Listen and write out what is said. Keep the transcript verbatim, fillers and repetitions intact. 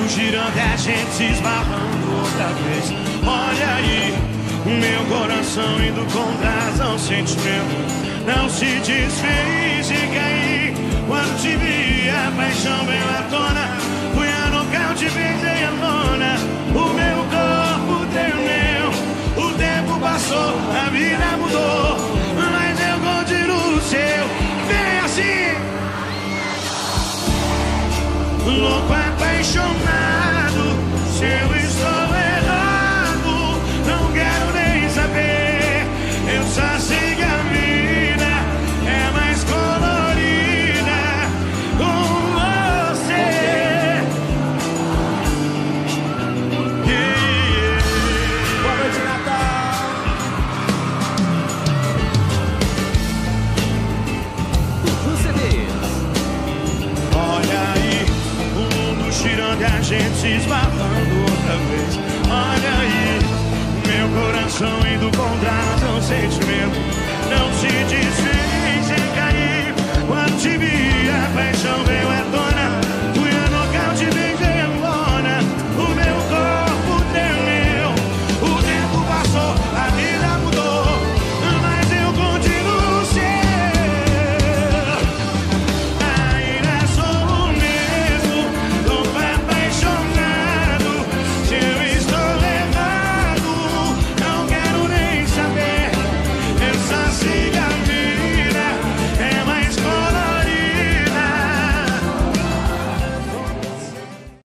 mundo girando e a gente se esbarrando outra vez. Olha aí, o meu coração indo contra razão, sentimento não se desfez e caí. Quando te vi, a paixão veio à tona. Fui a nocaute, beijei a nona. O meu corpo tremeu, o tempo passou, a vida mudou, mas eu continuo seu. Vem assim, louco apaixonado. Se eu estou errado, não quero nem saber. Eu só sei que a vida é mais colorida com você. Yeah, yeah. Boa noite, Natal. Tudo C D. Olha aí, o mundo girando e a gente se esbarrando outra vez. Olha aí, meu coração indo contra a razão, sentimento não se desfez sem cair. Quando te vi, a paixão veio à tona.